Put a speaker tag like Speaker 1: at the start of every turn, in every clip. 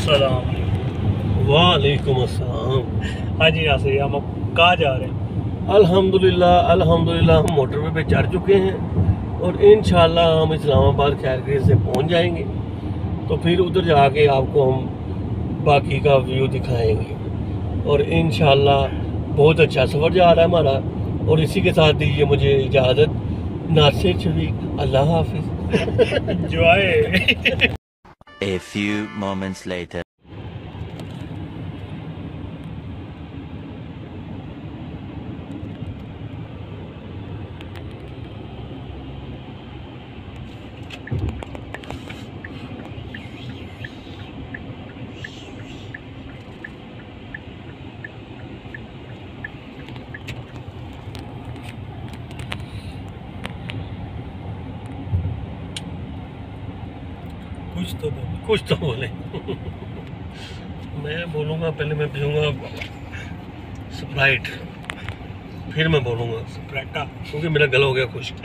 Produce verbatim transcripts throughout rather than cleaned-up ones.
Speaker 1: अस्सलाम
Speaker 2: वालेकुम अस्सलाम।
Speaker 1: हाँ जी नासिर, हम कहाँ जा रहे हैं?
Speaker 2: अल्हम्दुलिल्लाह अल्हम्दुलिल्लाह हम मोटरवे पे चढ़ चुके हैं और इंशाल्लाह हम इस्लामाबाद खैर खैर से पहुंच जाएंगे। तो फिर उधर जाके आपको हम बाकी का व्यू दिखाएंगे और इंशाल्लाह बहुत अच्छा सफ़र जा रहा है हमारा। और इसी के साथ दीजिए मुझे इजाज़त। नासिर शफीक, अल्लाह हाफिज़।
Speaker 1: Enjoy.
Speaker 3: A few moments later.
Speaker 1: कुछ तो बोलो।
Speaker 2: कुछ तो बोले। मैं बोलूँगा, पहले मैं पीऊँगा स्प्राइट, फिर मैं बोलूँगा
Speaker 1: स्प्राइटा,
Speaker 2: क्योंकि मेरा गला हो गया खुश्क।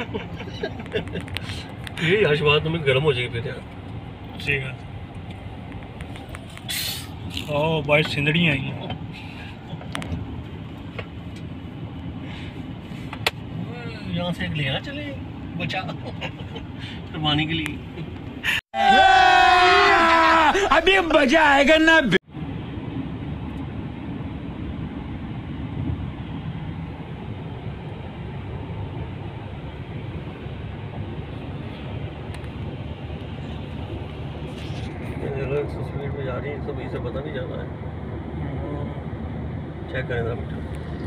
Speaker 2: ये हर बात तुम्हें गर्म हो जाएगी फिर यार।
Speaker 1: ठीक है। ओ भाई सिंदड़ियाँ आई हैं।
Speaker 2: यहाँ से एक ले ना चले बचा कुर्बानी के लिए।
Speaker 3: अभी मजा आएगा ना।
Speaker 2: स्पीड में जा रही है, सब इसे पता नहीं जाना है। चेक करें जरा बेटा।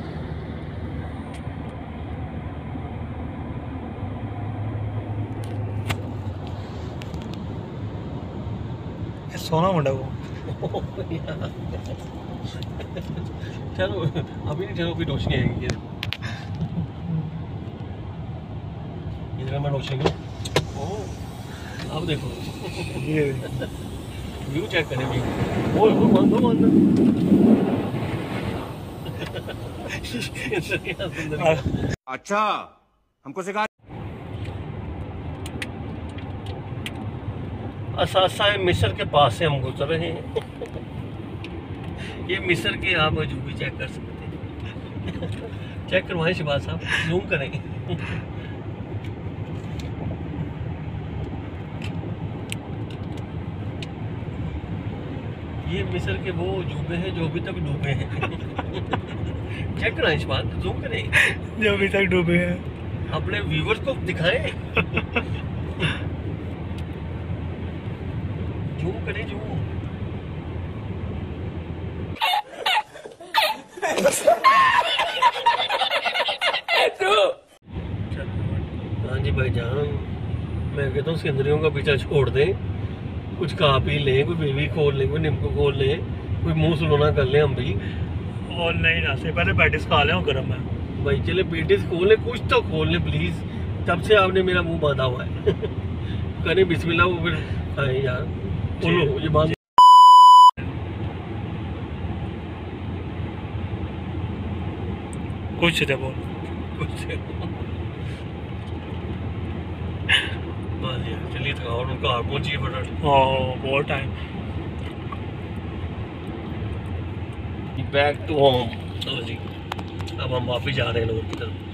Speaker 1: सोना मुंडा वो।
Speaker 2: चलो अभी नहीं, चलो कोई रोशनी आएगी। इधर मैं रोशनी को अब देखो
Speaker 1: ये
Speaker 2: व्यू चेक करें। व्यू वो वो बंद हो बंद।
Speaker 3: अच्छा हमको सिखा।
Speaker 2: असासा मिस्र के पास से हम गुजर रहे हैं। ये मिस्र के आप जो भी चेक कर सकते हैं। चेक करवाएं शहबाज साहब, जूम करें। ये मिस्र के वो अजूबे हैं जो अभी तक डूबे हैं। चेक कराएं शहबाज, जूम करें।
Speaker 1: जो अभी तक डूबे हैं
Speaker 2: अपने व्यूवर्स को दिखाएं। जूम करें, जूम। हाँ जी भाईजान, मैं कहता हूँ सिंदरियों का पीछा छोड़ दें, कुछ खा पी लें, कोई बेबी खोल लें, कोई नींबू खोल लें, कोई मुंह सुलोना कर लें हम भी।
Speaker 1: और नहीं ना से पहले पैटिस खा लें, गर्म है
Speaker 2: भाई। चले पेटिस खोल लें, कुछ तो खोल लें प्लीज। तब से आपने मेरा मुंह बांधा हुआ है। करें बिस्मिल्लाह, वो फिर खाएं यार। बोलो ये बात।
Speaker 1: कुछ थे बोल
Speaker 2: कुछ चलिए था और उनका हार पहुंची फटाफट।
Speaker 1: ओह बहुत टाइम।
Speaker 2: Back to home. चलो जी, अब हम वापस जा रहे हैं लोगों की तरफ।